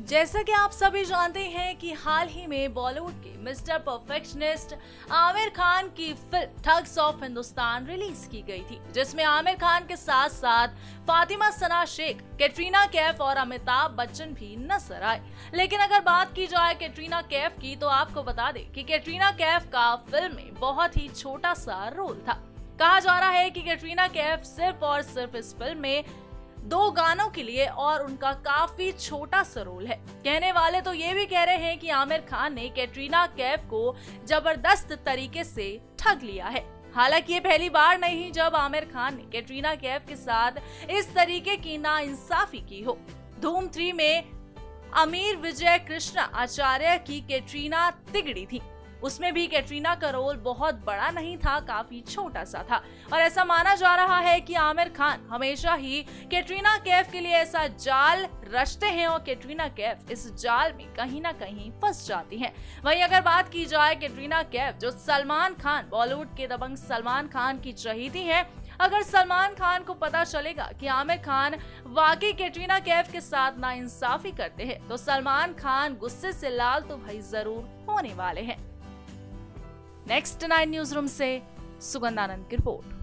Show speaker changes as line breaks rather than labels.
जैसा कि आप सभी जानते हैं कि हाल ही में बॉलीवुड के मिस्टर परफेक्शनिस्ट आमिर खान की फिल्म ठग्स ऑफ हिंदुस्तान रिलीज की गई थी, जिसमें आमिर खान के साथ साथ फातिमा सना शेख, कैटरीना कैफ और अमिताभ बच्चन भी नजर आए। लेकिन अगर बात की जाए कैटरीना कैफ की, तो आपको बता दें कि कैटरीना कैफ का फिल्म में बहुत ही छोटा सा रोल था। कहा जा रहा है कि कैटरीना कैफ सिर्फ और सिर्फ इस फिल्म में 2 गानों के लिए और उनका काफी छोटा सा रोल है। कहने वाले तो ये भी कह रहे हैं कि आमिर खान ने कैटरीना कैफ को जबरदस्त तरीके से ठग लिया है। हालांकि ये पहली बार नहीं जब आमिर खान ने कैटरीना कैफ के साथ इस तरीके की नाइंसाफी की हो। धूम 3 में अमीर विजय कृष्णा आचार्य की कैटरीना तिगड़ी थी। उसमें भी कैटरीना का रोल बहुत बड़ा नहीं था, काफी छोटा सा था और ऐसा माना जा रहा है कि आमिर खान हमेशा ही कैटरीना कैफ के लिए ऐसा जाल रचते हैं और कैटरीना कैफ इस जाल में कहीं ना कहीं फंस जाती हैं। वहीं अगर बात की जाए कैटरीना कैफ, जो सलमान खान, बॉलीवुड के दबंग सलमान खान की चहेती हैं, अगर सलमान खान को पता चलेगा कि आमिर खान वाकई कैटरीना कैफ के साथ नाइंसाफी करते हैं, तो सलमान खान गुस्से से लाल तो भाई जरूर होने वाले हैं। नेक्स्ट 9 न्यूज रूम से सुगंधानंद की रिपोर्ट।